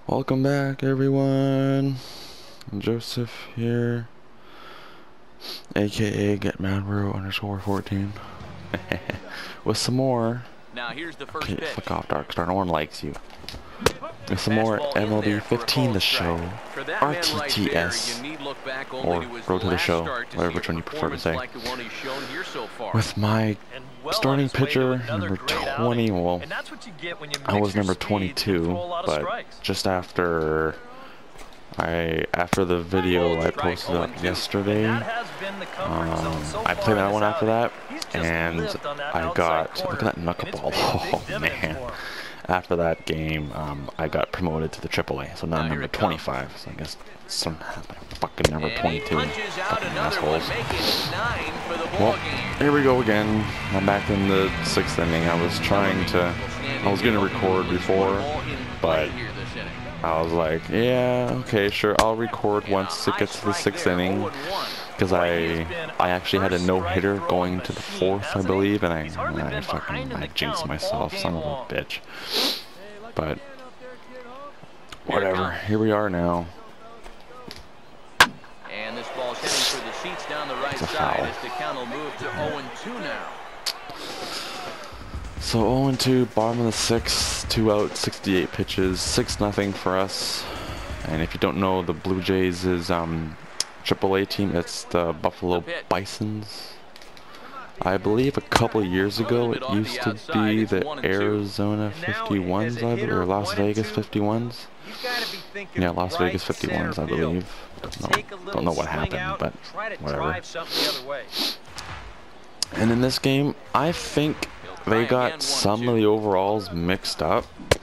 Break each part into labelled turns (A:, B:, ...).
A: Welcome back, everyone. Joseph here, aka GetMadBro_14, with some more.
B: Now here's the first
A: Okay,
B: pitch.
A: fuck off, Darkstar. No one likes you. With some more MLB 15, the show, RTTS, or Road to the Show, whatever which one you prefer to say. With my starting pitcher, number 20. Well, I was number 22, but just after the video I posted up yesterday, I played that one after that, and I got, look at that knuckleball. Oh man. After that game, I got promoted to the AAA, so now I'm number 25. So I guess some fucking number 22. Fucking assholes. Well, here we go again. I'm back in the 6th inning. I was gonna record before, but I was like, yeah, okay, sure, I'll record once it gets to the 6th inning. Because I actually had a no-hitter going to the 4th, I believe, and I jinxed myself, son of a bitch. But whatever, here we are now.
B: And this ball's heading for the seats down the right side as the count will move to 0-2 now.
A: So 0-2, bottom of the 6th, 2 out, 68 pitches, 6-0 for us. And if you don't know, the Blue Jays is AAA team, it's the Buffalo Bisons. I believe a couple years ago it used to be the Arizona 51s, I believe, or Las Vegas 51s. Yeah, Las Vegas 51s, I believe. Don't know what happened, but whatever. And in this game, I think they got some of the overalls mixed up.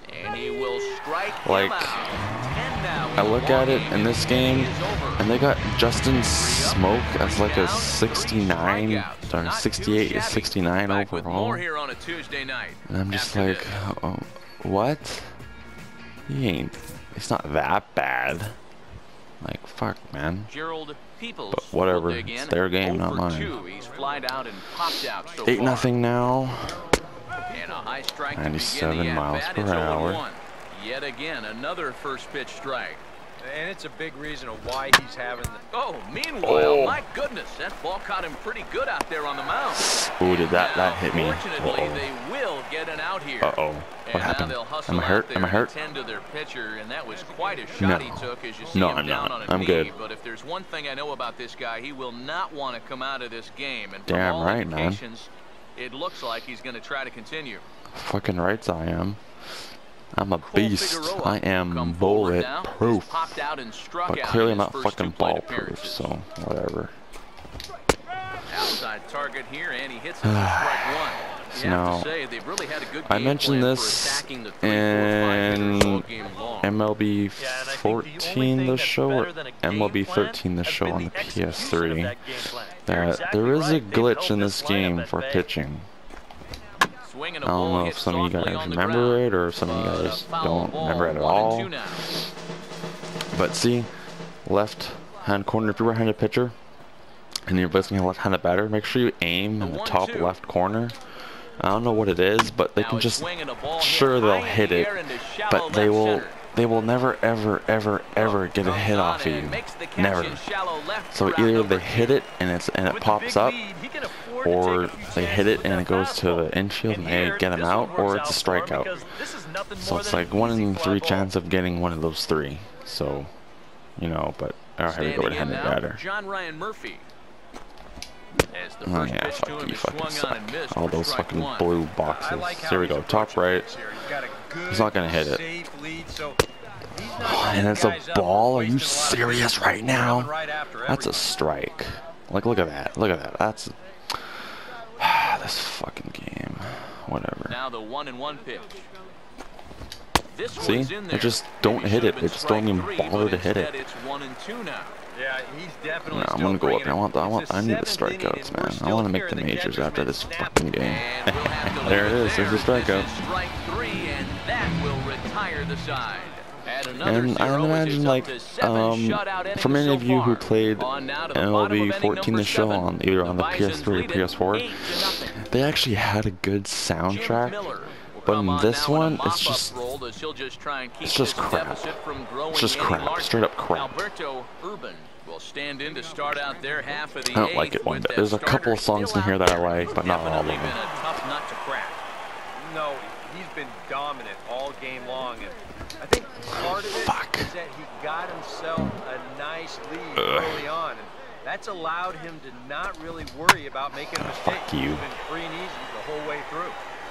A: Like, I look at it in this game, and they got Justin Smoke as like a 69, or 68, 69 overall. And I'm just like, oh, what? It's not that bad. Like, fuck, man. But whatever, it's their game, not mine. 8-0 now. 97 miles per hour.
B: Yet again, another first pitch strike.
C: And it's a big reason of why he's having the...
B: Oh, meanwhile, my goodness, that ball caught him pretty good out there on the mound.
A: Ooh, did that hit me?
B: Fortunately, they will get an out here.
A: Uh-oh. What happened? Am I hurt? Am I hurt?
B: To their pitcher, and that was quite a shot he took as you see
A: no,
B: him
A: I'm
B: down
A: not.
B: on a
A: I'm
B: knee.
A: good.
B: But if there's one thing I know about this guy, he will not want to come out of this game. And
A: damn
B: from all
A: right, man.
B: It looks like he's going to try to continue.
A: Fucking rights I am. I'm a beast. I am bulletproof. But clearly I'm not fucking ball-proof, so whatever.
B: Outside target here, and he hits it for strike one.
A: Now, I mentioned this in MLB 14 the show, or MLB 13 the show on the PS3, that there is a glitch in this game for pitching. I don't know if some of you guys remember it or some of you guys don't remember it at all. But see, left hand corner, if you're a right-handed pitcher and you're facing a left-handed batter, make sure you aim in the top left corner. I don't know what it is, but they can just, sure they'll hit it, but they will never ever get a hit off of you. Never. So either they hit it and it pops up, or they hit it and it goes to the infield and they get him out, or it's a strikeout. So it's like 1 in 3 chance of getting one of those 3. So, you know, but here we go, right-handed batter. Oh yeah, fuck, you fucking suck. All those fucking blue boxes. Here we go, top right. He's not gonna hit it. And it's a ball? Are you serious right now? That's a strike. Like, look at that. Look at that. That's... this fucking game. Whatever.
B: Now the 1-1 pitch.
A: See? They just don't hit it. They just don't even bother to hit it. No, I'm gonna go up here. I need the strikeouts, man. I want to make the majors after this fucking game. There it is. There's the strikeout. And I imagine, like, for many of you who played MLB 14 the show on either on the PS3 or PS4, they actually had a good soundtrack But in this one, it's just crap. It's just crap. Straight up crap.
B: Alberto Urban will stand in to start out their half of the
A: I don't like it one bit. There's a couple of songs in here that I like, but not all of them.
C: No, he's been dominant all game long, and I think part of it is that he got himself a nice lead early on, and that's allowed him to not really worry about making a mistake.
A: Fuck you.
C: He's been free and easy the whole way through.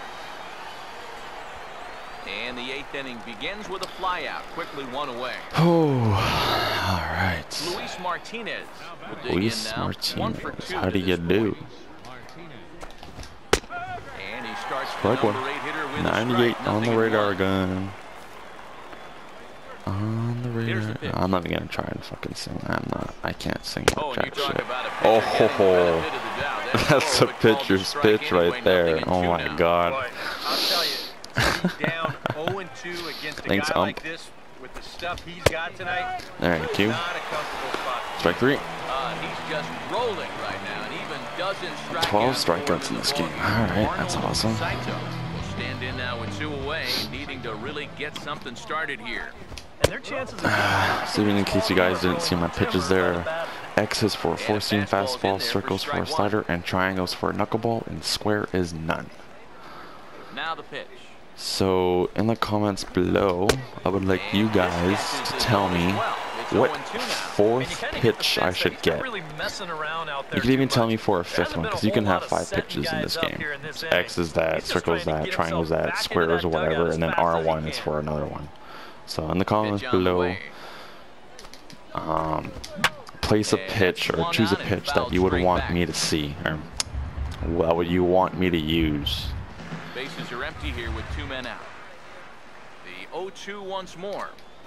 B: And the 8th inning begins with a flyout, quickly one away.
A: Oh, all right.
B: Luis Martinez.
A: Luis Martinez, how do you do?
B: And he starts
A: Strike one. 98 on the radar gun. On the radar. I'm not even gonna try and fucking sing. I can't sing jack shit. Oh ho ho. That's a pitcher's pitch right there. Oh my god.
C: I'll tell you, down 0-2 against a guy like this with the stuff he's got tonight.
A: Alright, Q. Strike 3.
B: He's just rolling right now and even doesn't strike
A: 12 strikeouts in this game. Alright, that's awesome.
B: Stand in now with 2 away, needing to really get something started here.
C: And their chances
A: so even in case you guys didn't see my pitches there, X is for a 4-seam fastball, circles for a slider, and triangles for a knuckleball, and square is none.
B: Now the pitch.
A: So in the comments below, I would like you guys to tell me what 4th pitch I should get. You can even tell me for a 5th one, because you can have 5 pitches in this game. X is that, circles that, triangles that, squares or whatever, and then R1 is for another one. So in the comments below, place a pitch or choose a pitch that you would want me to see, or what would you want me to use.
B: Bases are empty here with 2 men out. The 0-2 once more.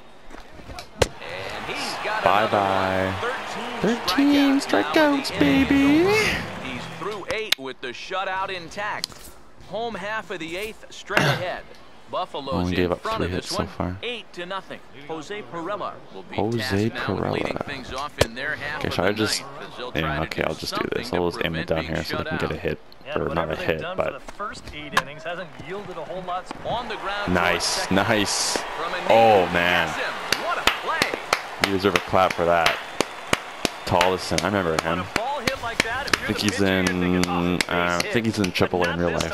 B: And he's got
A: bye-bye. 13 strikeouts, baby.
B: He's through 8 with the shutout intact. Home half of the 8th straight ahead. Buffalo's
A: gave
B: in
A: up
B: front
A: 3
B: of this
A: hits
B: one,
A: so far.
B: 8-0. Jose Pirela will be
A: Jose
B: tasked now with leading
A: Pirela.
B: things off in their half
A: Okay,
B: of
A: should
B: the
A: I just?
B: ninth, as they'll
A: Yeah,
B: try to
A: okay,
B: do
A: I'll just do
B: something
A: this.
B: to
A: I'll just aim it
B: prevent
A: down
B: being
A: here so they
B: shut
A: can get a
B: out.
A: hit, or not a hit, but
C: the first 8 innings hasn't yielded a whole lot.
B: On the ground.
A: nice, nice. Oh man,
B: What a play.
A: you deserve a clap for that. Tallison, I remember him. I think he's in AAA in real life.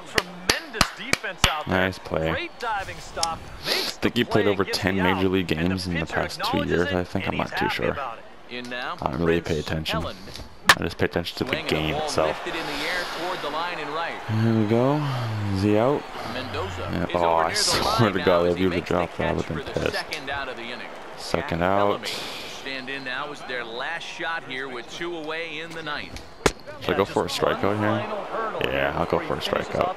A: Nice play. I think he played over 10 major league games in the past 2 years, I think. I'm not too sure. I don't really pay attention. I just pay attention to the game itself. There we go. Is he out? Yeah. Oh, I swear to God, if you would have dropped that, I would have been pissed. Second out.
B: Stand in now is their last shot here with 2 away in the 9th.
A: Should I go for a strikeout here? Yeah, I'll go for a strikeout.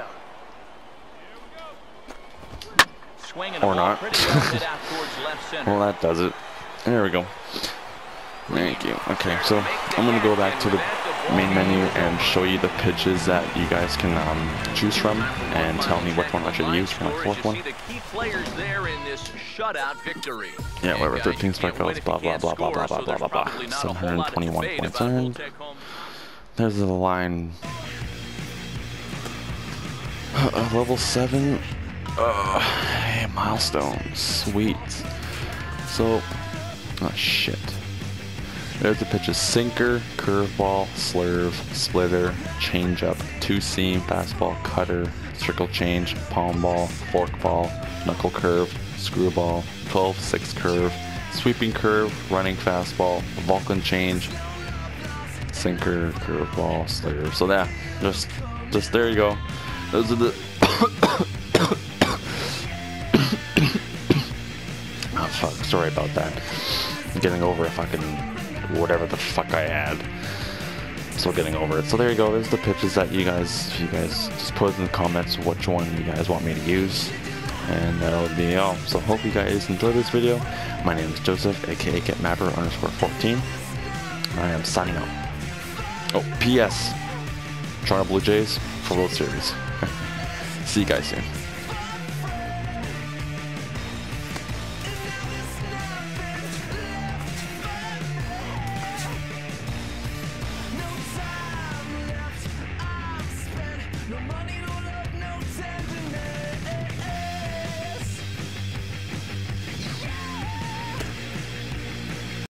A: Or not. Well, that does it. There we go. Thank you. Okay, so I'm going to go back to the main menu and show you the pitches that you guys can choose from and tell me which one I should use for my 4th one. Yeah, whatever, 13 strikeouts, blah, blah, blah, blah, blah, blah, blah, blah, blah. 721 points earned. There's the line. Level 7. Hey, milestones. Sweet. So, oh shit. There's the pitches: sinker, curveball, slurve, splitter, changeup, 2-seam, fastball, cutter, circle change, palm ball, fork ball, knuckle curve, screwball, 12-6 curve, sweeping curve, running fastball, Vulcan change, sinker, curveball, slider. So yeah, just there you go. Those are the oh fuck, sorry about that. I'm getting over a fucking whatever the fuck I had. Still getting over it. So there you go. There's the pitches that you guys just put in the comments which one you guys want me to use. And that'll be all. So hope you guys enjoyed this video. My name is Joseph, aka GetMapper_14. I am signing out. Oh, P.S. Toronto Blue Jays for World Series. See you guys soon.